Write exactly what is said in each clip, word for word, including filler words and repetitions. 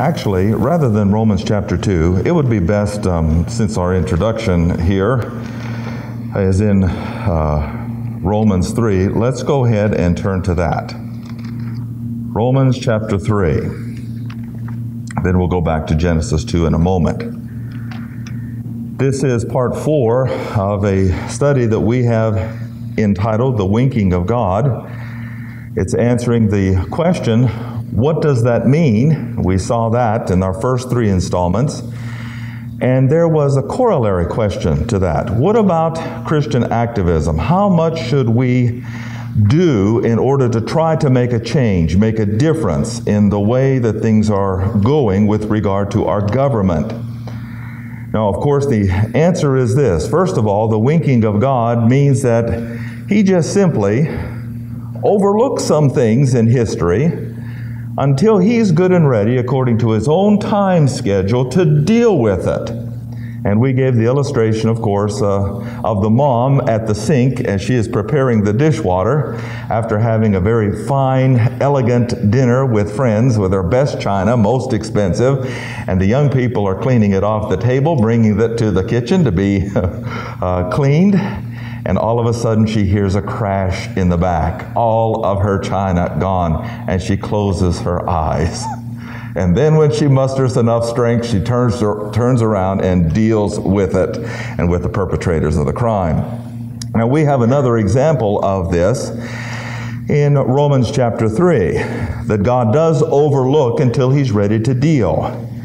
actually, rather than Romans chapter two, it would be best, um, since our introduction here is in uh, Romans three, let's go ahead and turn to that. Romans chapter three. Then we'll go back to Genesis two in a moment. This is part four of a study that we have entitled The Winking of God. It's answering the question, what does that mean? We saw that in our first three installments. And there was a corollary question to that. What about Christian activism? How much should we do in order to try to make a change, make a difference in the way that things are going with regard to our government? Now, of course, the answer is this. First of all, the winking of God means that He just simply overlooks some things in history until He's good and ready, according to His own time schedule, to deal with it. And we gave the illustration, of course, uh, of the mom at the sink as she is preparing the dishwater after having a very fine, elegant dinner with friends with her best china, most expensive, and the young people are cleaning it off the table, bringing it to the kitchen to be uh, cleaned. And all of a sudden she hears a crash in the back. All of her china gone, and she closes her eyes. And then when she musters enough strength, she turns, turns around and deals with it and with the perpetrators of the crime. Now we have another example of this in Romans chapter three, that God does overlook until He's ready to deal.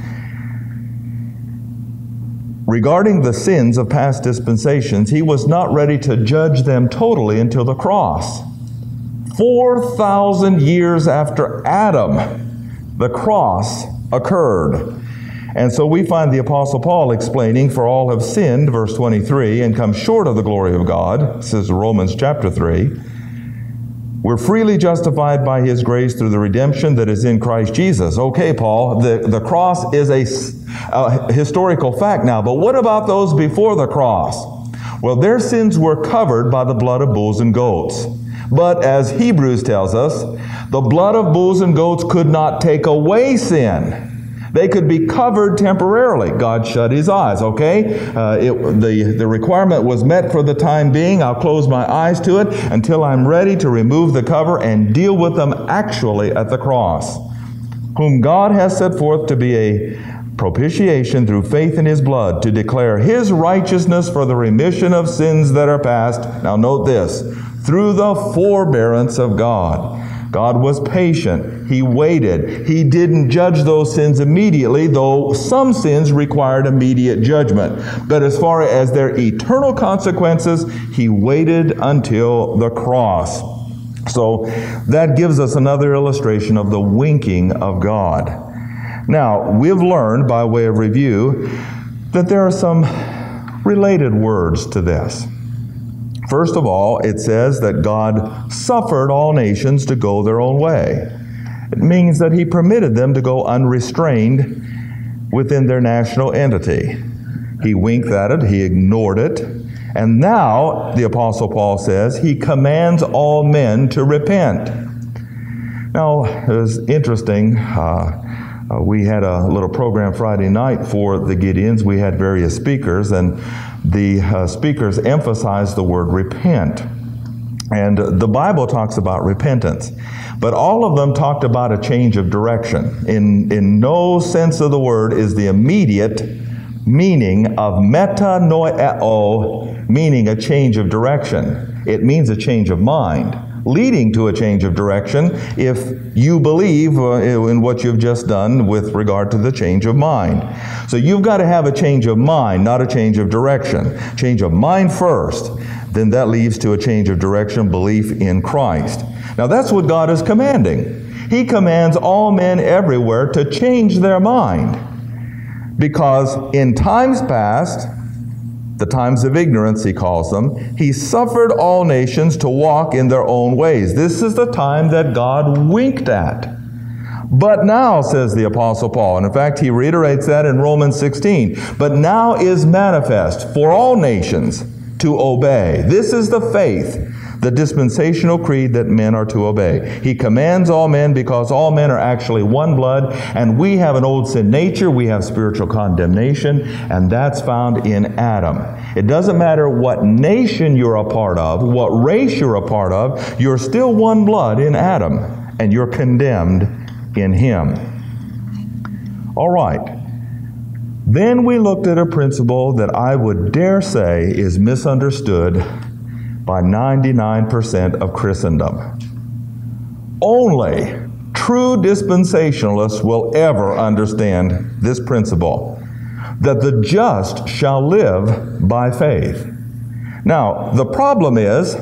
Regarding the sins of past dispensations, He was not ready to judge them totally until the cross. Four thousand years after Adam, the cross occurred. And so we find the Apostle Paul explaining, for all have sinned, verse twenty-three, and come short of the glory of God, says Romans chapter three. We're freely justified by His grace through the redemption that is in Christ Jesus. Okay, Paul, the, the cross is a, a historical fact now, but what about those before the cross? Well, their sins were covered by the blood of bulls and goats. But as Hebrews tells us, the blood of bulls and goats could not take away sin. They could be covered temporarily. God shut His eyes, okay? Uh, it, the, the requirement was met for the time being. I'll close my eyes to it until I'm ready to remove the cover and deal with them actually at the cross. Whom God has set forth to be a propitiation through faith in His blood, to declare His righteousness for the remission of sins that are past. Now note this, through the forbearance of God. God was patient. He waited. He didn't judge those sins immediately, though some sins required immediate judgment. But as far as their eternal consequences, He waited until the cross. So that gives us another illustration of the winking of God. Now, we've learned, by way of review, that there are some related words to this. First of all, it says that God suffered all nations to go their own way. It means that He permitted them to go unrestrained within their national entity. He winked at it, He ignored it, and now, the Apostle Paul says, He commands all men to repent. Now, it was interesting. Uh, Uh, we had a little program Friday night for the Gideons. We had various speakers, and the uh, speakers emphasized the word repent. And the Bible talks about repentance, but all of them talked about a change of direction. In, in no sense of the word is the immediate meaning of metanoeo, meaning a change of direction. It means a change of mind, leading to a change of direction if you believe uh, in what you've just done with regard to the change of mind. So you've got to have a change of mind, not a change of direction. Change of mind first, then that leads to a change of direction, belief in Christ. Now that's what God is commanding. He commands all men everywhere to change their mind, because in times past, the times of ignorance, He calls them, He suffered all nations to walk in their own ways. This is the time that God winked at. But now, says the Apostle Paul, and in fact he reiterates that in Romans sixteen, but now is manifest for all nations to obey. This is the faith the dispensational creed that men are to obey. He commands all men because all men are actually one blood, and we have an old sin nature, we have spiritual condemnation, and that's found in Adam. It doesn't matter what nation you're a part of, what race you're a part of, you're still one blood in Adam, and you're condemned in him. All right. Then we looked at a principle that I would dare say is misunderstood by ninety-nine percent of Christendom. Only true dispensationalists will ever understand this principle, that the just shall live by faith. Now, the problem is,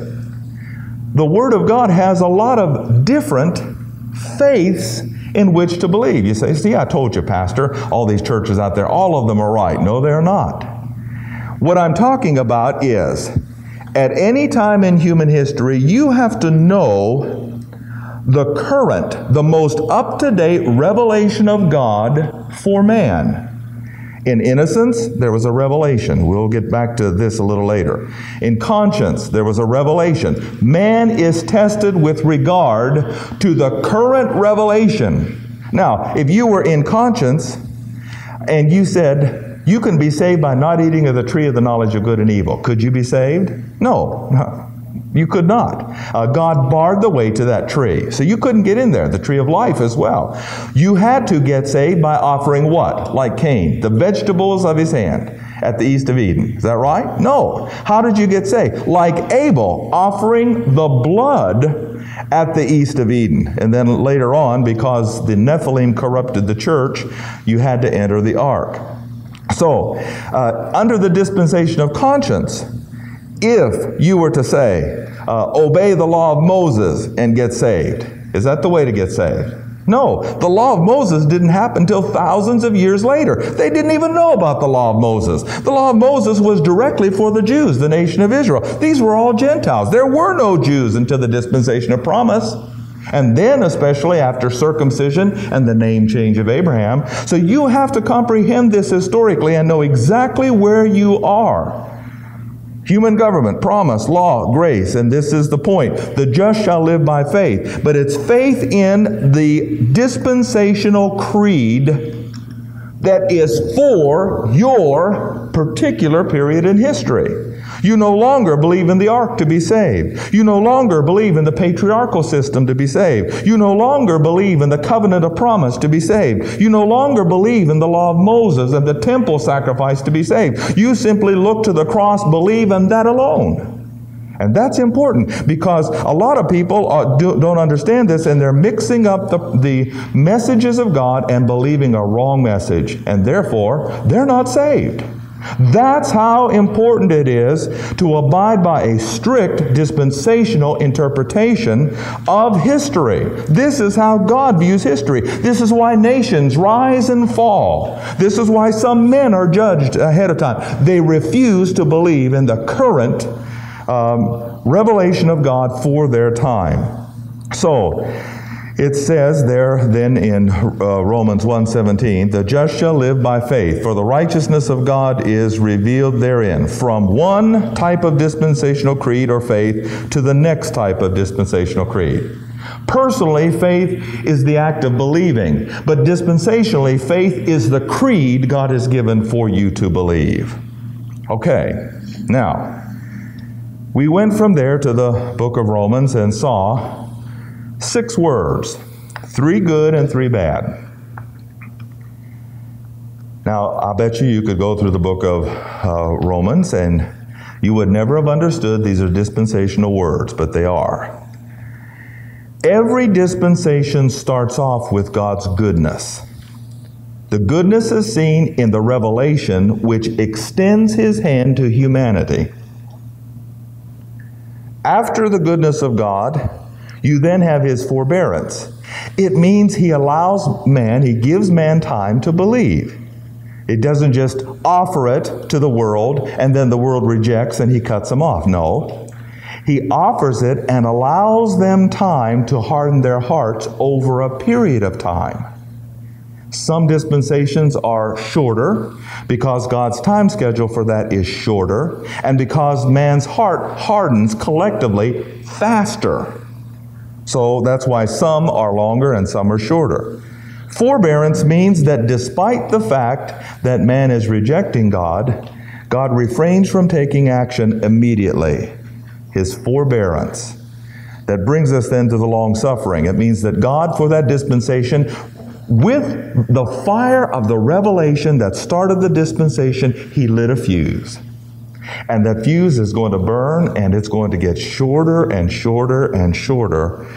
the Word of God has a lot of different faiths in which to believe. You say, see, I told you, Pastor, all these churches out there, all of them are right. No, they're not. What I'm talking about is, at any time in human history, you have to know the current, the most up-to-date revelation of God for man. In innocence, there was a revelation. We'll get back to this a little later. In conscience, there was a revelation. Man is tested with regard to the current revelation. Now, if you were in conscience and you said, you can be saved by not eating of the tree of the knowledge of good and evil, could you be saved? No. You could not. Uh, God barred the way to that tree. So you couldn't get in there, the tree of life as well. You had to get saved by offering what? Like Cain, the vegetables of his hand at the east of Eden. Is that right? No. How did you get saved? Like Abel, offering the blood at the east of Eden. And then later on, because the Nephilim corrupted the church, you had to enter the ark. So, uh, under the dispensation of conscience, if you were to say, uh, obey the law of Moses and get saved, is that the way to get saved? No, the law of Moses didn't happen until thousands of years later. They didn't even know about the law of Moses. The law of Moses was directly for the Jews, the nation of Israel. These were all Gentiles. There were no Jews until the dispensation of promise. And then especially after circumcision and the name change of Abraham. So you have to comprehend this historically and know exactly where you are. Human government, promise, law, grace, and this is the point. The just shall live by faith. But it's faith in the dispensational creed that is for your particular period in history. You no longer believe in the ark to be saved. You no longer believe in the patriarchal system to be saved. You no longer believe in the covenant of promise to be saved. You no longer believe in the law of Moses and the temple sacrifice to be saved. You simply look to the cross, believe in that alone. And that's important because a lot of people uh, do, don't understand this, and they're mixing up the, the messages of God and believing a wrong message. And therefore, they're not saved. That's how important it is to abide by a strict dispensational interpretation of history. This is how God views history. This is why nations rise and fall. This is why some men are judged ahead of time. They refuse to believe in the current um, revelation of God for their time. So, it says there then in uh, Romans one seventeen, the just shall live by faith, for the righteousness of God is revealed therein. From one type of dispensational creed or faith to the next type of dispensational creed. Personally, faith is the act of believing, but dispensationally, faith is the creed God has given for you to believe. Okay, now, we went from there to the book of Romans and saw six words, three good and three bad. Now, I bet you you could go through the book of uh, Romans and you would never have understood these are dispensational words, but they are. Every dispensation starts off with God's goodness. The goodness is seen in the revelation which extends His hand to humanity. After the goodness of God, you then have His forbearance. It means He allows man, He gives man time to believe. It doesn't just offer it to the world and then the world rejects and He cuts them off. No. He offers it and allows them time to harden their hearts over a period of time. Some dispensations are shorter because God's time schedule for that is shorter, and because man's heart hardens collectively faster. So that's why some are longer and some are shorter. Forbearance means that despite the fact that man is rejecting God, God refrains from taking action immediately. His forbearance. That brings us then to the long suffering. It means that God, for that dispensation, with the fire of the revelation that started the dispensation, He lit a fuse. And that fuse is going to burn, and it's going to get shorter and shorter and shorter.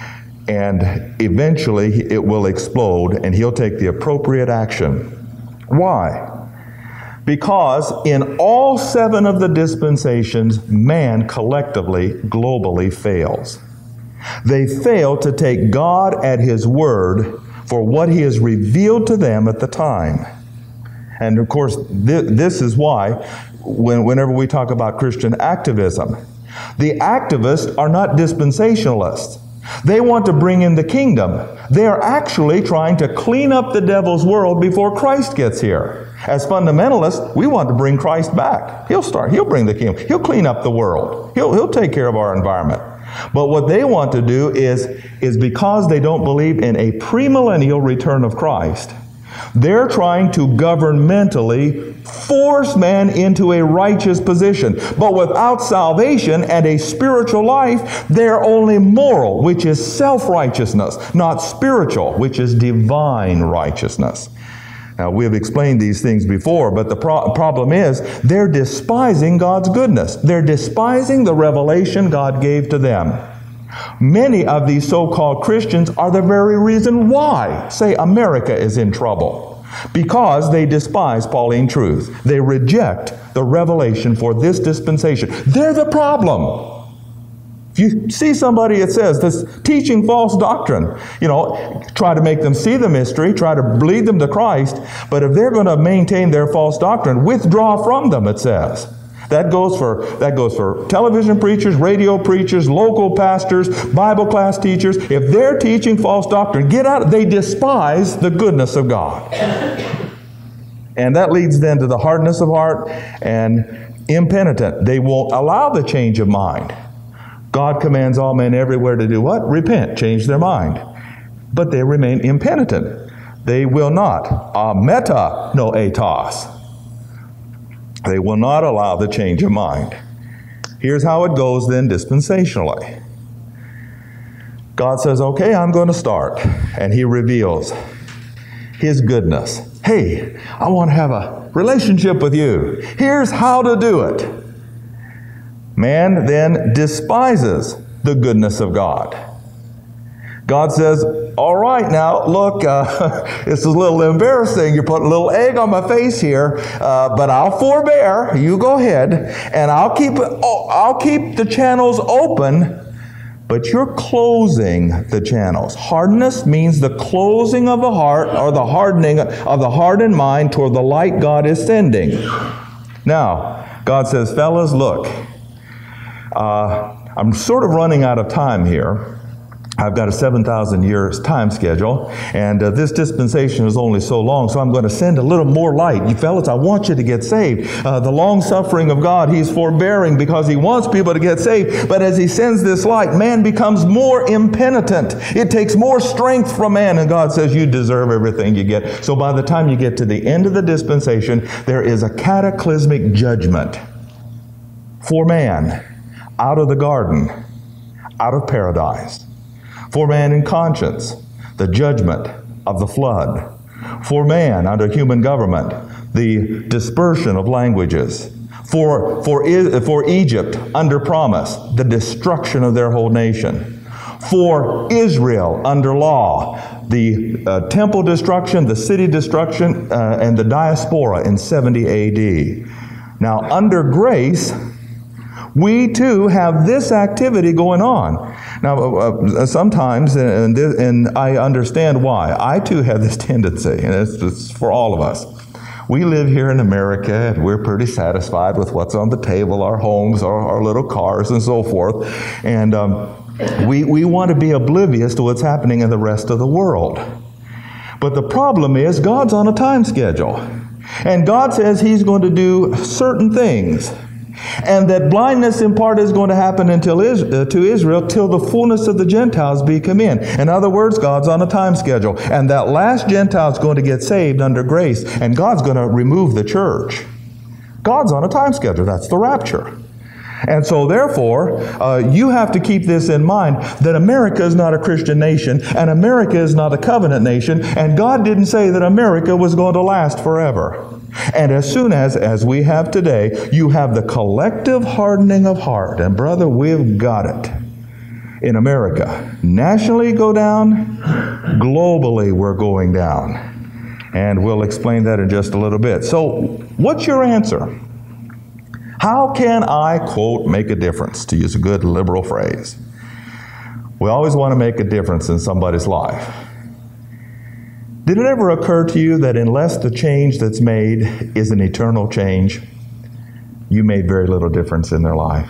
And eventually it will explode, and He'll take the appropriate action. Why? Because in all seven of the dispensations, man collectively, globally fails. They fail to take God at His word for what He has revealed to them at the time. And of course, th- this is why, when, whenever we talk about Christian activism, the activists are not dispensationalists. They want to bring in the kingdom. They are actually trying to clean up the devil's world before Christ gets here. As fundamentalists, we want to bring Christ back. He'll start. He'll bring the kingdom. He'll clean up the world. He'll, he'll take care of our environment. But what they want to do is, is because they don't believe in a premillennial return of Christ, they're trying to governmentally force man into a righteous position. But without salvation and a spiritual life, they're only moral, which is self-righteousness, not spiritual, which is divine righteousness. Now, we have explained these things before, but the pro- problem is they're despising God's goodness. They're despising the revelation God gave to them. Many of these so-called Christians are the very reason why, say, America is in trouble. Because they despise Pauline truth. They reject the revelation for this dispensation. They're the problem. If you see somebody that says this teaching false doctrine, you know, try to make them see the mystery, try to lead them to Christ, but if they're going to maintain their false doctrine, withdraw from them, it says. That goes for that goes for television preachers, radio preachers, local pastors, Bible class teachers. If they're teaching false doctrine, get out. They despise the goodness of God. And that leads then to the hardness of heart and impenitent. They won't allow the change of mind. God commands all men everywhere to do what? Repent, change their mind. But they remain impenitent. They will not. Ameta no etos. They will not allow the change of mind. Here's how it goes then dispensationally. God says, okay, I'm going to start. And He reveals His goodness. Hey, I want to have a relationship with you. Here's how to do it. Man then despises the goodness of God. God says, all right, now, look, uh, it's a little embarrassing. You're putting a little egg on my face here, uh, but I'll forbear. You go ahead, and I'll keep, oh, I'll keep the channels open, but you're closing the channels. Hardness means the closing of the heart, or the hardening of the heart and mind toward the light God is sending. Now, God says, fellas, look, uh, I'm sort of running out of time here. I've got a seven thousand years time schedule, and uh, this dispensation is only so long, so I'm going to send a little more light. You fellas, I want you to get saved. Uh, the long suffering of God, He's forbearing because He wants people to get saved, but as He sends this light, man becomes more impenitent. It takes more strength from man, and God says, you deserve everything you get. So by the time you get to the end of the dispensation, there is a cataclysmic judgment for man out of the garden, out of paradise. For man in conscience, the judgment of the flood. For man under human government, the dispersion of languages. For, for, for Egypt under promise, the destruction of their whole nation. For Israel under law, the uh, temple destruction, the city destruction, uh, and the diaspora in seventy A D. Now under grace, we too have this activity going on. Now, uh, sometimes, and, and I understand why, I too have this tendency, and it's, it's for all of us. We live here in America, and we're pretty satisfied with what's on the table, our homes, our, our little cars, and so forth. And um, we, we want to be oblivious to what's happening in the rest of the world. But the problem is God's on a time schedule. And God says He's going to do certain things. And that blindness in part is going to happen until Is- uh, to Israel till the fullness of the Gentiles be come in. In other words, God's on a time schedule. And that last Gentile is going to get saved under grace. And God's going to remove the church. God's on a time schedule. That's the rapture. And so therefore, uh, you have to keep this in mind, that America is not a Christian nation, and America is not a covenant nation, and God didn't say that America was going to last forever. And as soon as, as we have today, you have the collective hardening of heart, and brother, we've got it in America. Nationally go down, globally we're going down. And we'll explain that in just a little bit. So, what's your answer? How can I, quote, make a difference, to use a good liberal phrase? We always want to make a difference in somebody's life. Did it ever occur to you that unless the change that's made is an eternal change, you made very little difference in their life?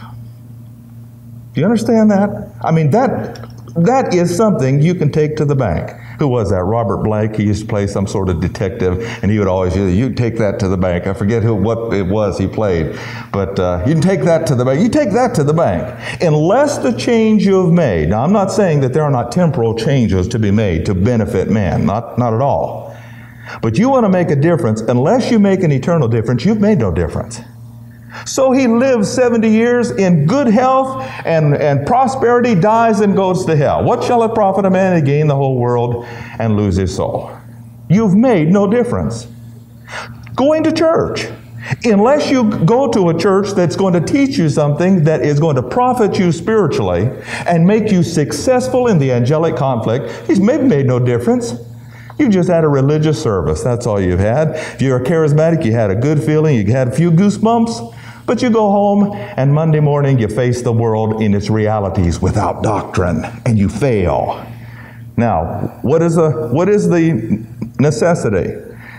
Do you understand that? I mean, that that is something you can take to the bank. Who was that? Robert Blake. He used to play some sort of detective, and he would always use, you take that to the bank. I forget who what it was he played, but uh, you can take that to the bank. You take that to the bank. Unless the change you have made, now I'm not saying that there are not temporal changes to be made to benefit man, not, not at all. But you want to make a difference, unless you make an eternal difference, you've made no difference. So he lives seventy years in good health and, and prosperity, dies and goes to hell. What shall it profit a man to gain the whole world and lose his soul? You've made no difference. Going to church. Unless you go to a church that's going to teach you something that is going to profit you spiritually and make you successful in the angelic conflict, he's maybe made no difference. You've just had a religious service. That's all you've had. If you're a charismatic, you had a good feeling, you had a few goosebumps. But you go home, and Monday morning you face the world in its realities without doctrine, and you fail. Now, what is, a, what is the necessity?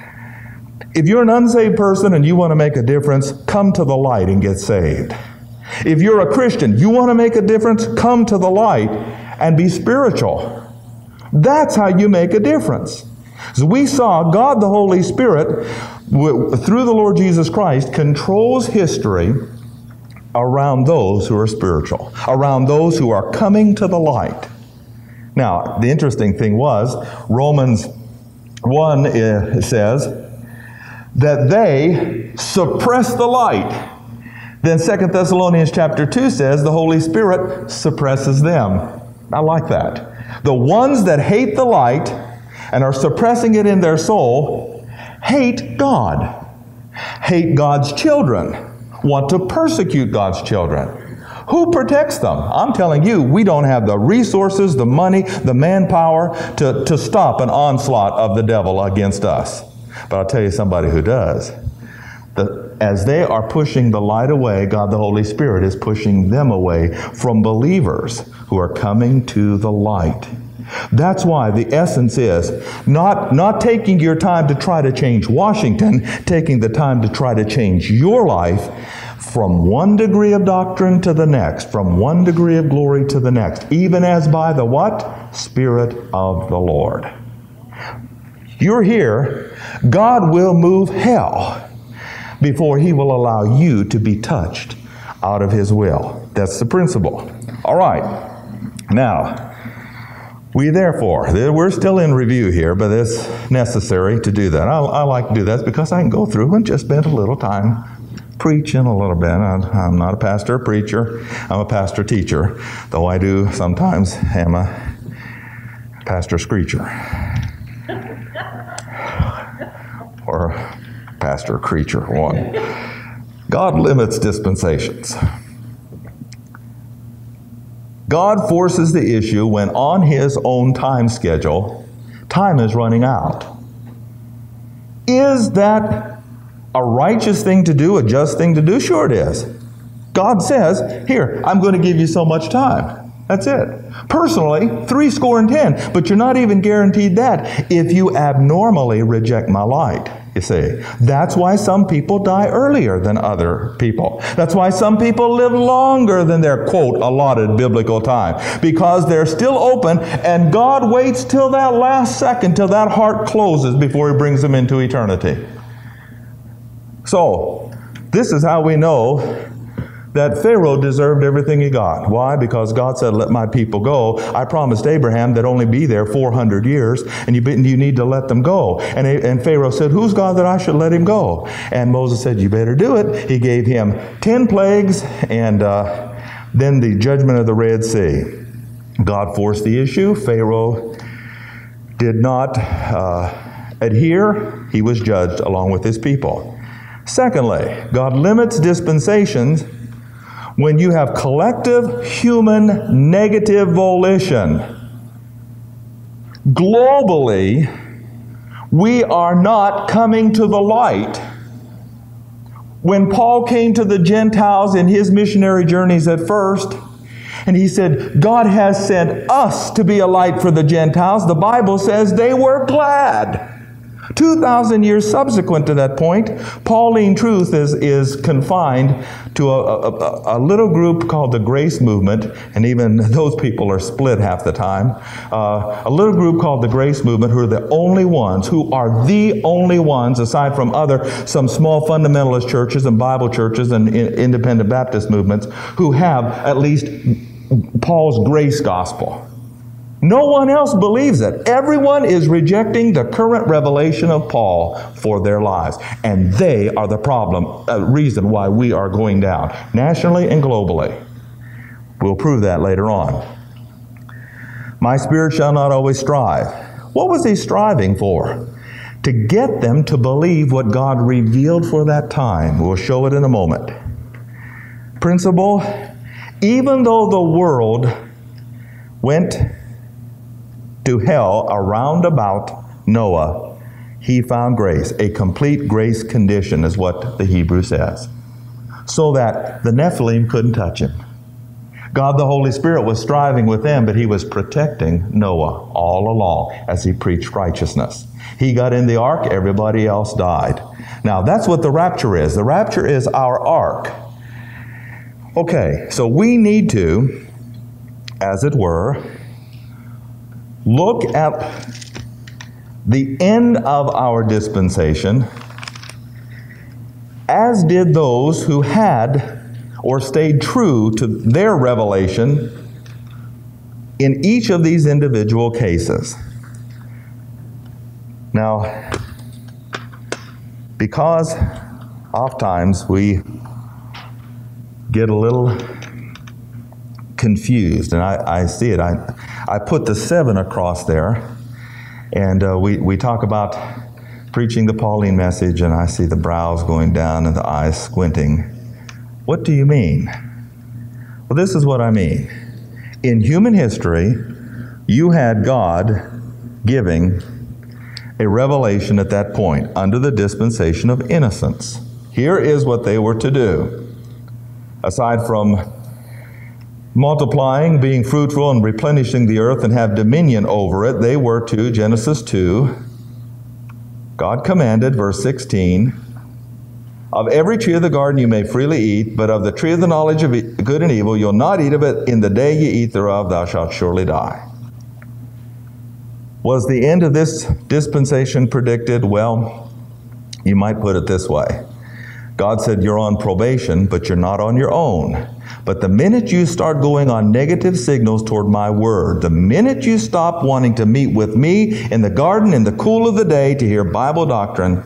If you're an unsaved person and you want to make a difference, come to the light and get saved. If you're a Christian, you want to make a difference, come to the light and be spiritual. That's how you make a difference. So we saw God the Holy Spirit, through the Lord Jesus Christ, controls history around those who are spiritual, around those who are coming to the light. Now, the interesting thing was, Romans one uh, says that they suppress the light. Then Second Thessalonians chapter two says the Holy Spirit suppresses them. I like that. The ones that hate the light and are suppressing it in their soul hate God, hate God's children, want to persecute God's children. Who protects them? I'm telling you, we don't have the resources, the money, the manpower to, to stop an onslaught of the devil against us. But I'll tell you somebody who does. The, as they are pushing the light away, God the Holy Spirit is pushing them away from believers who are coming to the light. That's why the essence is not, not taking your time to try to change Washington, taking the time to try to change your life from one degree of doctrine to the next, from one degree of glory to the next, even as by the what? Spirit of the Lord. You're here, God will move hell before He will allow you to be touched out of His will. That's the principle. All right. Now, we therefore, we're still in review here, but it's necessary to do that. I, I like to do that because I can go through and just spend a little time preaching a little bit. I, I'm not a pastor or preacher. I'm a pastor teacher, though I do sometimes am a pastor screecher. Or pastor creature, one. God limits dispensations. God forces the issue when on His own time schedule, time is running out. Is that a righteous thing to do, a just thing to do? Sure it is. God says, here, I'm going to give you so much time. That's it. Personally, three score and ten. But you're not even guaranteed that if you abnormally reject my light, you see. That's why some people die earlier than other people. That's why some people live longer than their, quote, allotted biblical time. Because they're still open, and God waits till that last second, till that heart closes before He brings them into eternity. So, this is how we know that Pharaoh deserved everything he got. Why? Because God said, let my people go. I promised Abraham they'd only be there four hundred years, and you, you need to let them go. And, and Pharaoh said, who's God that I should let him go? And Moses said, you better do it. He gave him ten plagues, and uh, then the judgment of the Red Sea. God forced the issue. Pharaoh did not uh, adhere. He was judged along with his people. Secondly, God limits dispensations when you have collective human negative volition. Globally, we are not coming to the light. When Paul came to the Gentiles in his missionary journeys at first, and he said, God has sent us to be a light for the Gentiles, the Bible says they were glad. Two thousand years subsequent to that point, Pauline truth is, is confined to a, a, a little group called the Grace Movement, and even those people are split half the time. Uh, a little group called the Grace Movement, who are the only ones, who are the only ones, aside from other, some small fundamentalist churches and Bible churches and in, independent Baptist movements, who have at least Paul's grace gospel. No one else believes it. Everyone is rejecting the current revelation of Paul for their lives. And they are the problem, uh, reason why we are going down, nationally and globally. We'll prove that later on. My spirit shall not always strive. What was he striving for? To get them to believe what God revealed for that time. We'll show it in a moment. Principle, even though the world went to hell around about Noah, he found grace. A complete grace condition is what the Hebrew says. So that the Nephilim couldn't touch him. God the Holy Spirit was striving with them, but he was protecting Noah all along as he preached righteousness. He got in the ark, everybody else died. Now that's what the rapture is. The rapture is our ark. Okay, so we need to, as it were, look at the end of our dispensation, as did those who had or stayed true to their revelation in each of these individual cases. Now, because oftentimes we get a little confused, and I, I see it. I, I put the seven across there, and uh, we, we talk about preaching the Pauline message, and I see the brows going down and the eyes squinting. What do you mean? Well, this is what I mean. In human history, you had God giving a revelation at that point under the dispensation of innocence. Here is what they were to do. Aside from multiplying, being fruitful, and replenishing the earth and have dominion over it, they were to, Genesis two, God commanded, verse sixteen, of every tree of the garden you may freely eat, but of the tree of the knowledge of good and evil you'll not eat of it. In the day ye eat thereof, thou shalt surely die. Was the end of this dispensation predicted? Well, you might put it this way. God said you're on probation, but you're not on your own. But the minute you start going on negative signals toward my word, the minute you stop wanting to meet with me in the garden in the cool of the day to hear Bible doctrine,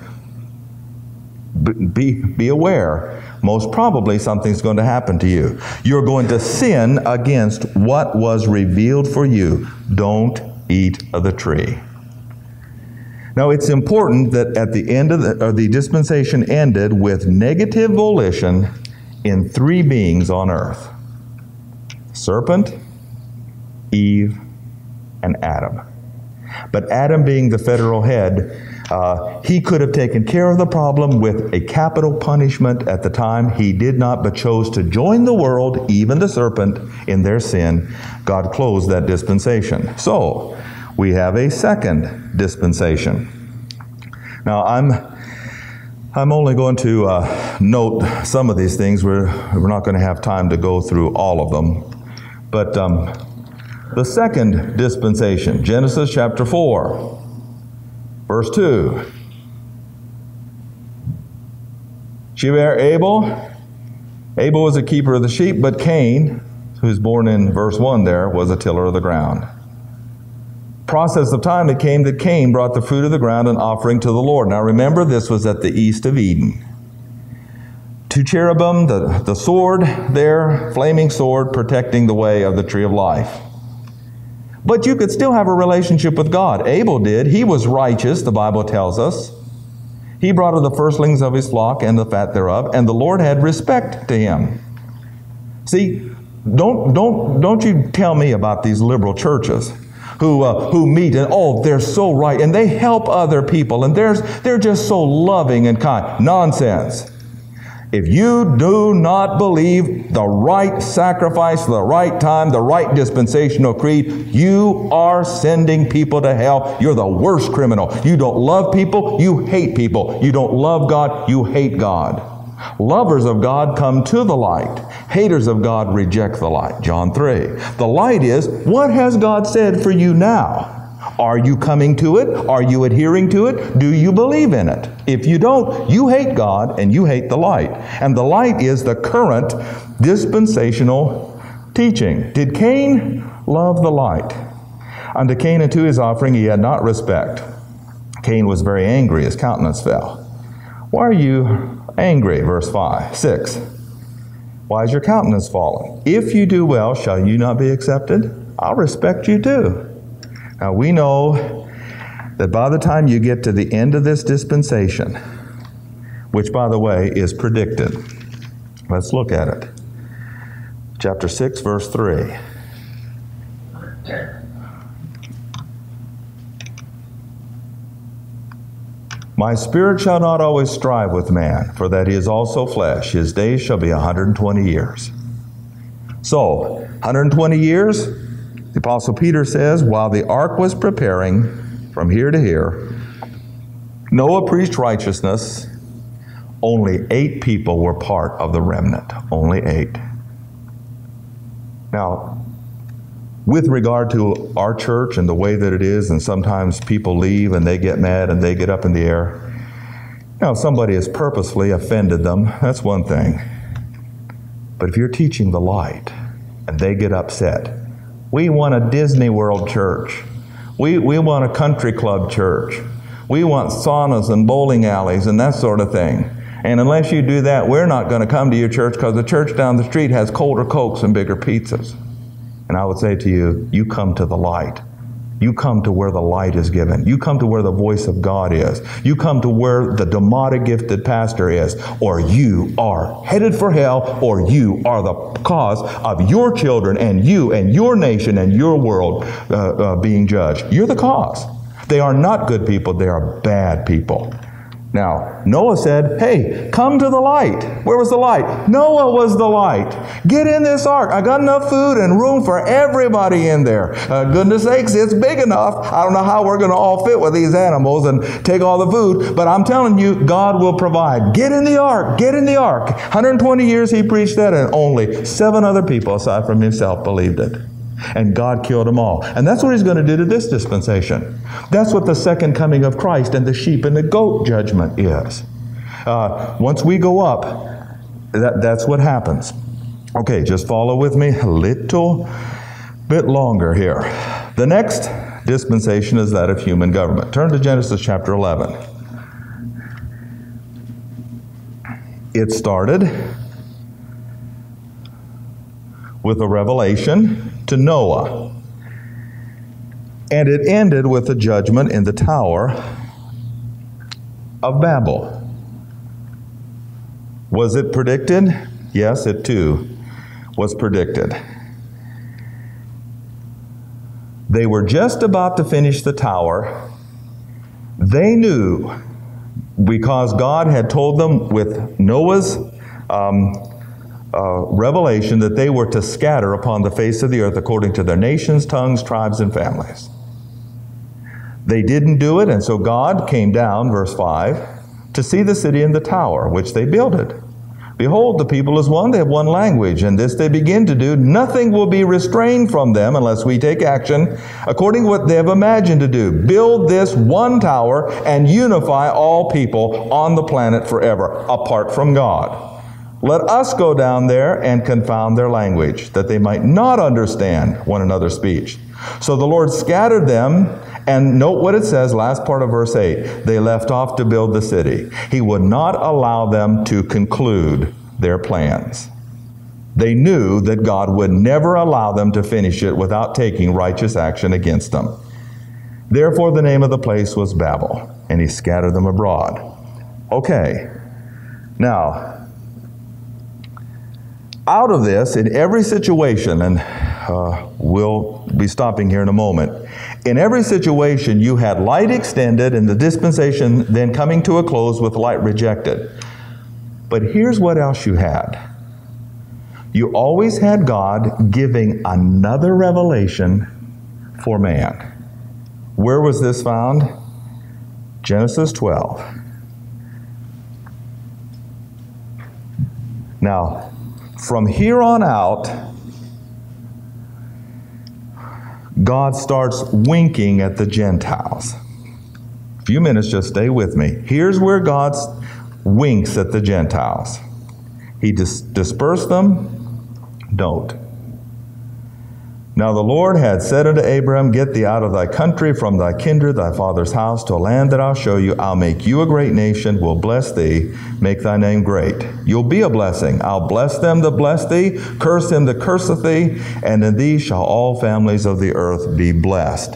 be, be aware, most probably something's going to happen to you. You're going to sin against what was revealed for you. Don't eat of the tree. Now, it's important that at the end of the, or the dispensation ended with negative volition in three beings on earth: serpent, Eve, and Adam. But Adam being the federal head, Uh, he could have taken care of the problem with a capital punishment at the time. He did not, but chose to join the world, even the serpent, in their sin. God closed that dispensation. So, we have a second dispensation. Now, I'm I'm only going to uh, note some of these things. We're, we're not going to have time to go through all of them. But um, the second dispensation, Genesis chapter four, verse two. She bare Abel. Abel was a keeper of the sheep, but Cain, who's born in verse one there, was a tiller of the ground. Process of time it came that Cain brought the fruit of the ground an offering to the Lord. Now remember, this was at the east of Eden. Two cherubim, the, the sword there, flaming sword, protecting the way of the tree of life. But you could still have a relationship with God. Abel did. He was righteous, the Bible tells us. He brought of the firstlings of his flock and the fat thereof, and the Lord had respect to him. See, don't, don't, don't you tell me about these liberal churches who uh, who meet and, oh, they're so right, and they help other people, and there's, they're just so loving and kind. Nonsense. If you do not believe the right sacrifice, the right time, the right dispensational creed, you are sending people to hell. You're the worst criminal. You don't love people, you hate people. You don't love God, you hate God. Lovers of God come to the light. Haters of God reject the light. John three. The light is, what has God said for you now? Are you coming to it? Are you adhering to it? Do you believe in it? If you don't, you hate God and you hate the light. And the light is the current dispensational teaching. Did Cain love the light? Unto Cain and to his offering he had not respect. Cain was very angry, his countenance fell. Why are you angry? Verse five, six. Why is your countenance fallen? If you do well, shall you not be accepted? I'll respect you too. Now we know that by the time you get to the end of this dispensation, which by the way is predicted, let's look at it. Chapter six, verse three. My spirit shall not always strive with man, for that he is also flesh. His days shall be one hundred twenty years. So, one hundred twenty years, the Apostle Peter says, while the ark was preparing from here to here, Noah preached righteousness. Only eight people were part of the remnant. Only eight. Now, with regard to our church and the way that it is, and sometimes people leave and they get mad and they get up in the air. Now, if somebody has purposely offended them, that's one thing. But if you're teaching the light and they get upset, we want a Disney World church. We, we want a country club church. We want saunas and bowling alleys and that sort of thing. And unless you do that, we're not going to come to your church because the church down the street has colder Cokes and bigger pizzas. And I would say to you, you come to the light. You come to where the light is given. You come to where the voice of God is. You come to where the demotic gifted pastor is. Or you are headed for hell, or you are the cause of your children and you and your nation and your world uh, uh, being judged. You're the cause. They are not good people. They are bad people. Now, Noah said, hey, come to the light. Where was the light? Noah was the light. Get in this ark. I got enough food and room for everybody in there. Uh, goodness sakes, it's big enough. I don't know how we're going to all fit with these animals and take all the food, but I'm telling you, God will provide. Get in the ark. Get in the ark. one hundred twenty years he preached that, and only seven other people aside from himself believed it. And God killed them all. And that's what he's going to do to this dispensation. That's what the second coming of Christ and the sheep and the goat judgment is. Uh, once we go up, that, that's what happens. Okay, just follow with me a little bit longer here. The next dispensation is that of human government. Turn to Genesis chapter eleven. It started with a revelation to Noah. And it ended with a judgment in the Tower of Babel. Was it predicted? Yes, it too was predicted. They were just about to finish the tower They knew, because God had told them with Noah's um, uh, revelation, that they were to scatter upon the face of the earth according to their nations, tongues, tribes, and families. They didn't do it, and so God came down, verse five, to see the city and the tower, which they builded. Behold, the people is one, they have one language, and this they begin to do. Nothing will be restrained from them unless we take action according to what they have imagined to do. Build this one tower and unify all people on the planet forever, apart from God. Let us go down there and confound their language, that they might not understand one another's speech. So the Lord scattered them, and note what it says, last part of verse eight. They left off to build the city. He would not allow them to conclude their plans. They knew that God would never allow them to finish it without taking righteous action against them. Therefore the name of the place was Babel, and he scattered them abroad. Okay, now, out of this, in every situation, and uh, we'll be stopping here in a moment, in every situation you had light extended and the dispensation then coming to a close with light rejected. But here's what else you had. You always had God giving another revelation for man. Where was this found? Genesis twelve. Now, from here on out, God starts winking at the Gentiles. A few minutes, just stay with me. Here's where God winks at the Gentiles. He dis- dispersed them. Note. Now the Lord had said unto Abram, Get thee out of thy country, from thy kindred, thy father's house, to a land that I'll show you. I'll make you a great nation, will bless thee, make thy name great. You'll be a blessing. I'll bless them that bless thee, curse him that curseth thee, and in thee shall all families of the earth be blessed.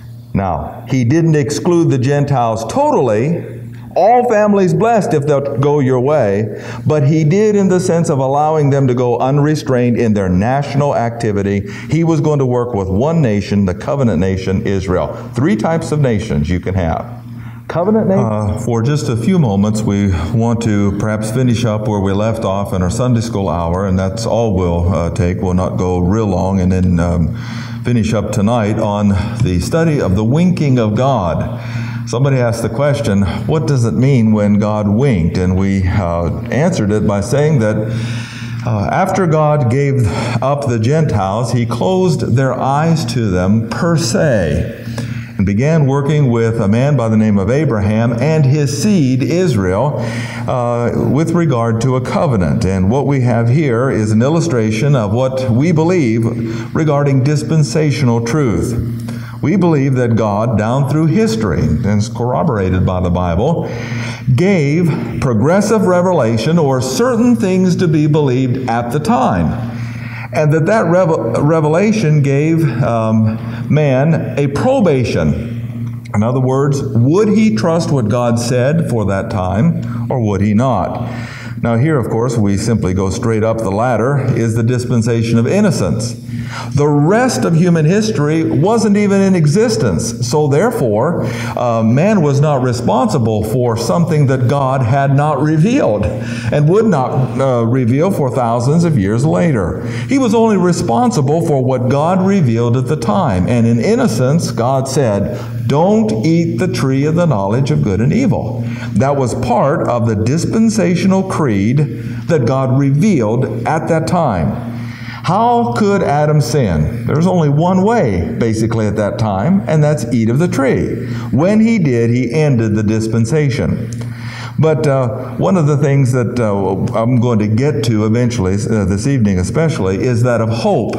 Now, he didn't exclude the Gentiles totally. All families blessed if they'll go your way, but he did in the sense of allowing them to go unrestrained in their national activity. He was going to work with one nation, the covenant nation, Israel. Three types of nations you can have. Covenant nation? Uh, for just a few moments, we want to perhaps finish up where we left off in our Sunday school hour, and that's all we'll uh, take. We'll not go real long, and then um, finish up tonight on the study of the winking of God. Somebody asked the question, what does it mean when God winked? And we uh, answered it by saying that uh, after God gave up the Gentiles, he closed their eyes to them per se, and began working with a man by the name of Abraham and his seed, Israel, uh, with regard to a covenant. And what we have here is an illustration of what we believe regarding dispensational truth. We believe that God, down through history, and it's corroborated by the Bible, gave progressive revelation or certain things to be believed at the time. And that that revel- revelation gave um, man a probation. In other words, would he trust what God said for that time, or would he not? Now here, of course, we simply go straight up the ladder, is the dispensation of innocence. The rest of human history wasn't even in existence. So therefore, uh, man was not responsible for something that God had not revealed and would not uh, reveal for thousands of years later. He was only responsible for what God revealed at the time. And in innocence, God said, don't eat the tree of the knowledge of good and evil. That was part of the dispensational creed that God revealed at that time. How could Adam sin? There's only one way, basically, at that time, and that's eat of the tree. When he did, he ended the dispensation. But uh, one of the things that uh, I'm going to get to eventually, uh, this evening especially, is that of hope.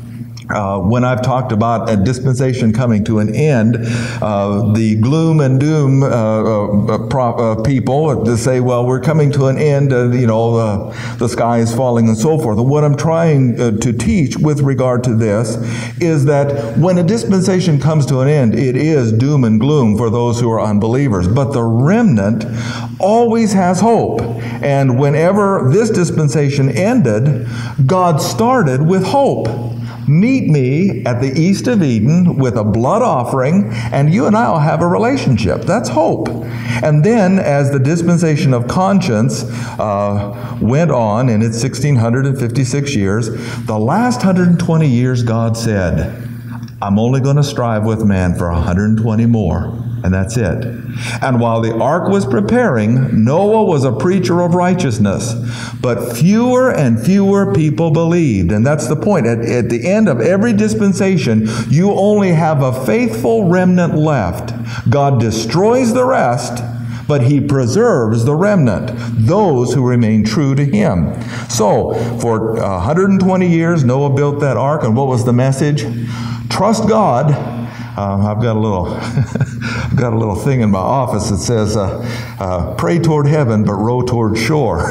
Uh, when I've talked about a dispensation coming to an end, uh, the gloom and doom uh, uh, pro- uh, people to say, well, we're coming to an end, uh, you know, uh, the sky is falling and so forth. And what I'm trying uh, to teach with regard to this is that when a dispensation comes to an end, it is doom and gloom for those who are unbelievers. But the remnant always has hope. And whenever this dispensation ended, God started with hope. meet me at the East of Eden with a blood offering, and you and I will have a relationship. That's hope. And then, as the dispensation of conscience uh, went on in its sixteen fifty-six years, the last one hundred twenty years God said, I'm only going to strive with man for one hundred twenty more. And that's it. And while the ark was preparing, Noah was a preacher of righteousness. But fewer and fewer people believed. And that's the point. At, at the end of every dispensation, you only have a faithful remnant left. God destroys the rest, but He preserves the remnant, those who remain true to Him. So, for one hundred twenty years, Noah built that ark, and what was the message? Trust God. Uh, I've got a little, I've got a little thing in my office that says, uh, uh, "Pray toward heaven, but row toward shore."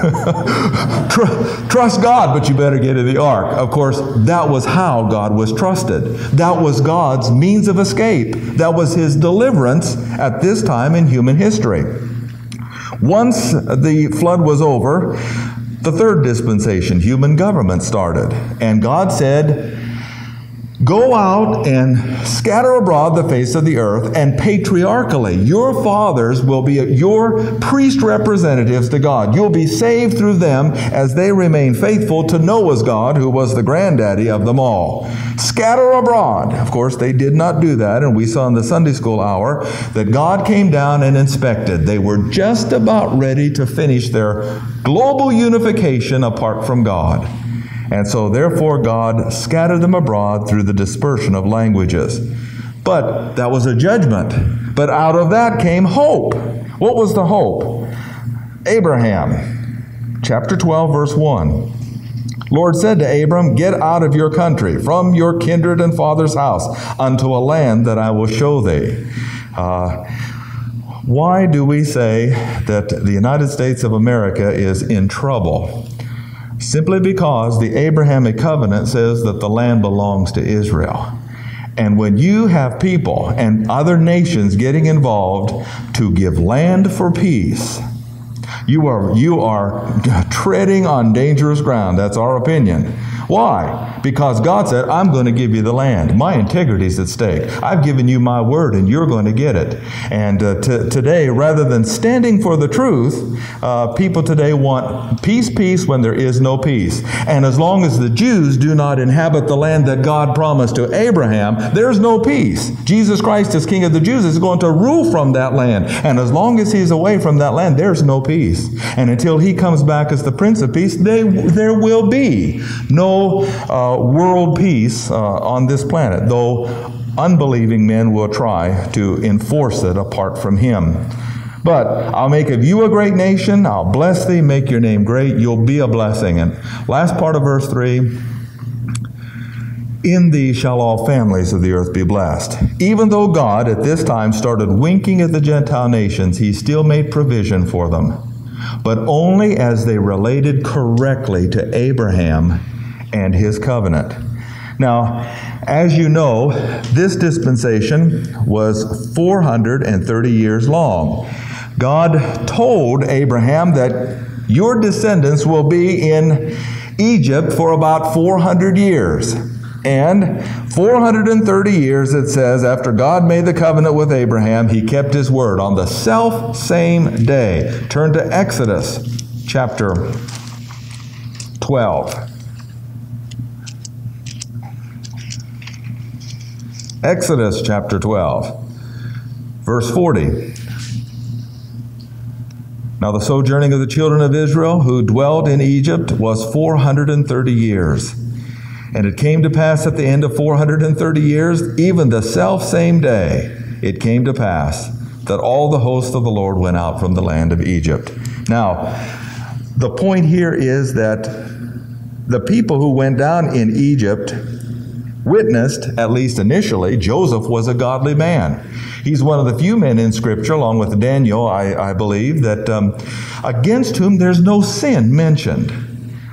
Tr- trust God, but you better get in the ark. Of course, that was how God was trusted. That was God's means of escape. That was His deliverance at this time in human history. Once the flood was over, the third dispensation, human government, started, and God said, go out and scatter abroad the face of the earth, and patriarchally, your fathers will be your priest representatives to God. You'll be saved through them as they remain faithful to Noah's God, who was the granddaddy of them all. Scatter abroad. Of course, they did not do that, and we saw in the Sunday school hour that God came down and inspected. They were just about ready to finish their global unification apart from God. And so, therefore, God scattered them abroad through the dispersion of languages. But that was a judgment. But out of that came hope. What was the hope? Abraham, chapter twelve, verse one. Lord said to Abram, get out of your country, from your kindred and father's house, unto a land that I will show thee. Uh, why do we say that the United States of America is in trouble? Simply because the Abrahamic covenant says that the land belongs to Israel. And when you have people and other nations getting involved to give land for peace, you are, you are treading on dangerous ground. That's our opinion. Why? Because God said, I'm going to give you the land. My integrity is at stake. I've given you my word, and you're going to get it. And uh, t- today, rather than standing for the truth, uh, people today want peace, peace when there is no peace. And as long as the Jews do not inhabit the land that God promised to Abraham, there's no peace. Jesus Christ, as King of the Jews, is going to rule from that land. And as long as He's away from that land, there's no peace. And until He comes back as the Prince of Peace, they, there will be no uh, world peace uh, on this planet, though unbelieving men will try to enforce it apart from Him. But I'll make of you a great nation, I'll bless thee, make your name great, you'll be a blessing. And last part of verse three, in thee shall all families of the earth be blessed. Even though God at this time started winking at the Gentile nations, He still made provision for them, but only as they related correctly to Abraham and his covenant. Now, as you know, this dispensation was four hundred thirty years long. God told Abraham that your descendants will be in Egypt for about four hundred years. And four hundred thirty years, it says, after God made the covenant with Abraham, He kept His word on the self same day. Turn to Exodus chapter twelve. Exodus chapter twelve, verse forty. Now the sojourning of the children of Israel who dwelt in Egypt was four hundred thirty years. And it came to pass at the end of four hundred thirty years, even the self same day, it came to pass that all the host of the Lord went out from the land of Egypt. Now, the point here is that the people who went down in Egypt witnessed, at least initially, Joseph was a godly man. He's one of the few men in Scripture, along with Daniel, I, I believe, that um, against whom there's no sin mentioned.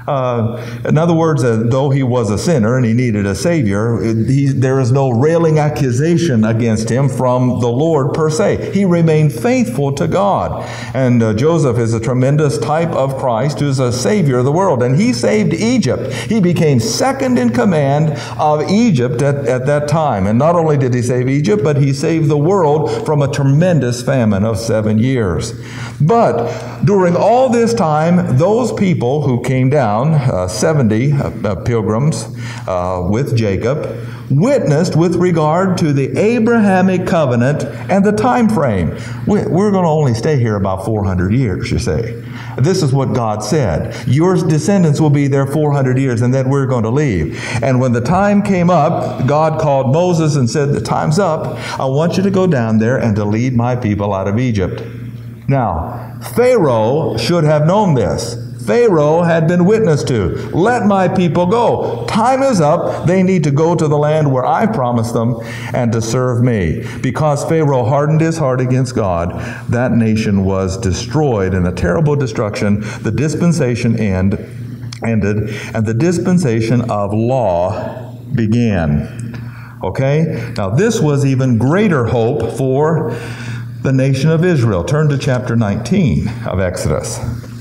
Uh, in other words, uh, though he was a sinner and he needed a Savior, it, he, there is no railing accusation against him from the Lord per se. He remained faithful to God. And uh, Joseph is a tremendous type of Christ who's a Savior of the world. And he saved Egypt. He became second in command of Egypt at, at that time. And not only did he save Egypt, but he saved the world from a tremendous famine of seven years. But during all this time, those people who came down, Uh, seventy uh, uh, pilgrims uh, with Jacob, witnessed with regard to the Abrahamic covenant and the time frame. We, we're going to only stay here about four hundred years, you say. This is what God said. Your descendants will be there four hundred years, and then we're going to leave. And when the time came up, God called Moses and said, the time's up. I want you to go down there and to lead my people out of Egypt. Now, Pharaoh should have known this. Pharaoh had been witness to. Let my people go. Time is up. They need to go to the land where I promised them and to serve me. Because Pharaoh hardened his heart against God, that nation was destroyed in a terrible destruction. The dispensation end, ended, and the dispensation of law began. Okay? Now this was even greater hope for the nation of Israel. Turn to chapter nineteen of Exodus.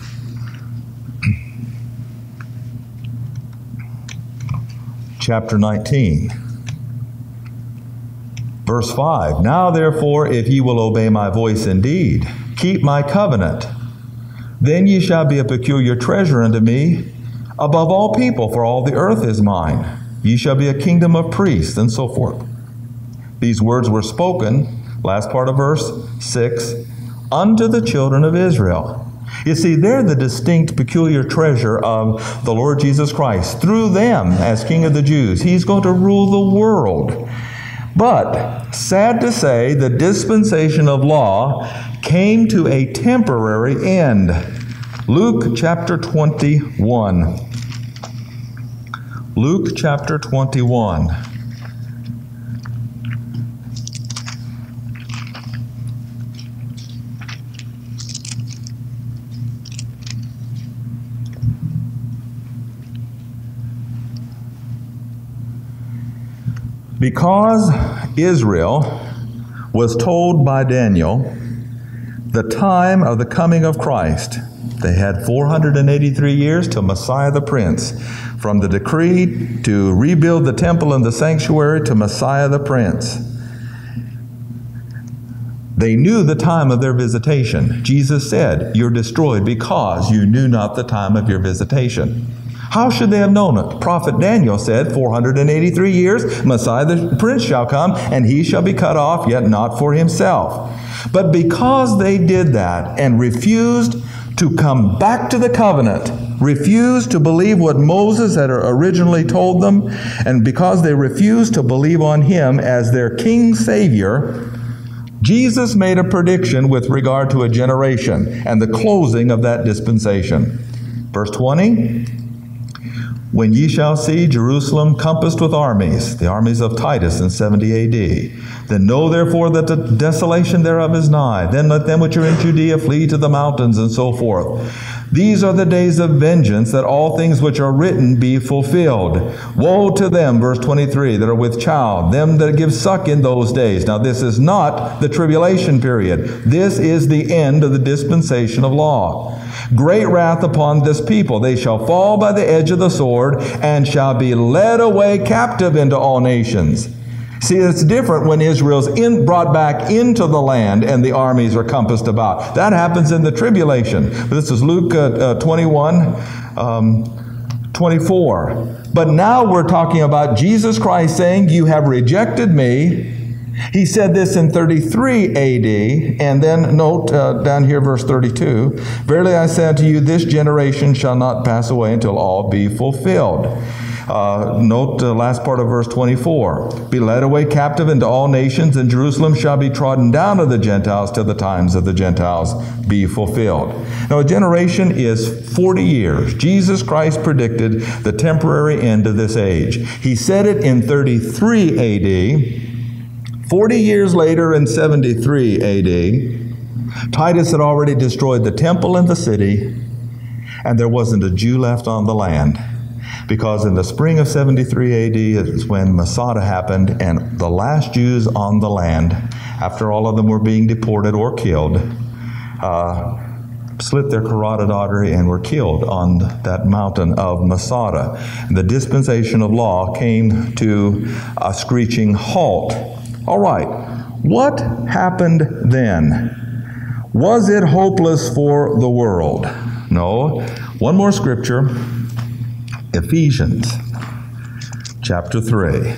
Chapter nineteen, verse five. Now therefore, if ye will obey my voice indeed, keep my covenant, then ye shall be a peculiar treasure unto me above all people, for all the earth is mine. Ye shall be a kingdom of priests, and so forth. These words were spoken, last part of verse six, unto the children of Israel. You see, they're the distinct, peculiar treasure of the Lord Jesus Christ. Through them, as King of the Jews, He's going to rule the world. But, sad to say, the dispensation of law came to a temporary end. Luke chapter twenty-one. Luke chapter twenty-one. Because Israel was told by Daniel the time of the coming of Christ, they had four hundred eighty-three years till Messiah the Prince. From the decree to rebuild the temple and the sanctuary to Messiah the Prince. They knew the time of their visitation. Jesus said, you're destroyed because you knew not the time of your visitation. How should they have known it? Prophet Daniel said, four hundred eighty-three years, Messiah the Prince shall come, and he shall be cut off, yet not for himself. But because they did that and refused to come back to the covenant, refused to believe what Moses had originally told them, and because they refused to believe on him as their King Savior, Jesus made a prediction with regard to a generation and the closing of that dispensation. Verse twenty, when ye shall see Jerusalem compassed with armies, the armies of Titus in seventy A D, then know therefore that the desolation thereof is nigh. Then let them which are in Judea flee to the mountains, and so forth. These are the days of vengeance, that all things which are written be fulfilled. Woe to them, verse twenty-three, that are with child, them that give suck in those days. Now this is not the tribulation period. This is the end of the dispensation of law. Great wrath upon this people. They shall fall by the edge of the sword, and shall be led away captive into all nations. See, it's different when Israel's in, brought back into the land and the armies are compassed about. That happens in the tribulation. This is Luke uh, uh, twenty-one, um, twenty-four. But now we're talking about Jesus Christ saying, you have rejected me. He said this in thirty-three A D, and then note uh, down here verse thirty-two, verily I say unto you, this generation shall not pass away until all be fulfilled. Uh, note the last part of verse twenty-four, be led away captive into all nations, and Jerusalem shall be trodden down of the Gentiles till the times of the Gentiles be fulfilled. Now a generation is forty years. Jesus Christ predicted the temporary end of this age. He said it in thirty-three A D. Forty years later, in seventy-three A D, Titus had already destroyed the temple and the city, and there wasn't a Jew left on the land. Because in the spring of seventy-three A D is when Masada happened, and the last Jews on the land, after all of them were being deported or killed, uh, slit their carotid artery and were killed on that mountain of Masada. And the dispensation of law came to a screeching halt. All right, what happened then? Was it hopeless for the world? No. One more scripture. Ephesians chapter three.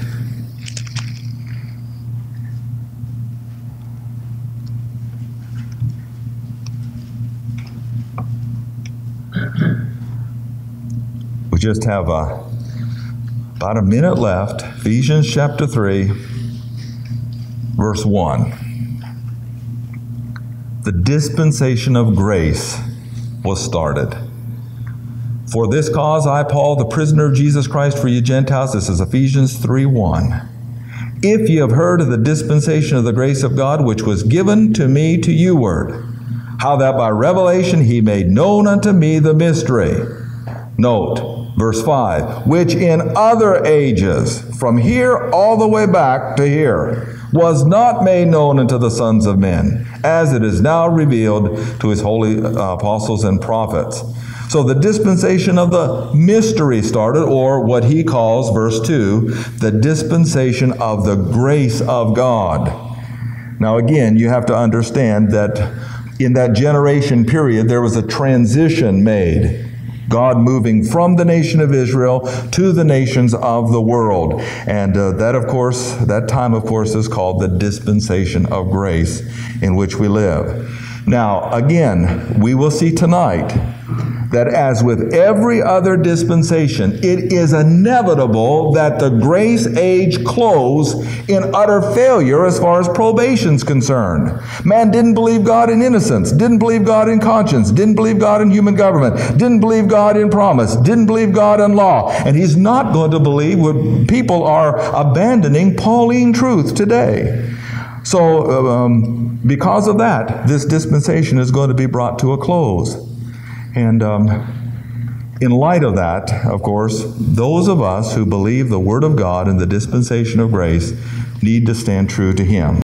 We just have a, about a minute left. Ephesians chapter three, verse one. The dispensation of grace was started. For this cause I, Paul, the prisoner of Jesus Christ for you Gentiles, this is Ephesians three one. If ye have heard of the dispensation of the grace of God, which was given to me to you word, how that by revelation he made known unto me the mystery. Note, verse five, which in other ages, from here all the way back to here, was not made known unto the sons of men, as it is now revealed to his holy uh, apostles and prophets. So the dispensation of the mystery started, or what he calls, verse two, the dispensation of the grace of God. Now again, you have to understand that in that generation period, there was a transition made. God moving from the nation of Israel to the nations of the world. And uh, that, of course, that time, of course, is called the dispensation of grace in which we live. Now, again, we will see tonight that as with every other dispensation, it is inevitable that the grace age close in utter failure as far as probation is concerned. Man didn't believe God in innocence, didn't believe God in conscience, didn't believe God in human government, didn't believe God in promise, didn't believe God in law. And he's not going to believe when people are abandoning Pauline truth today. So um, because of that, this dispensation is going to be brought to a close. And um, in light of that, of course, those of us who believe the Word of God and the dispensation of grace need to stand true to Him.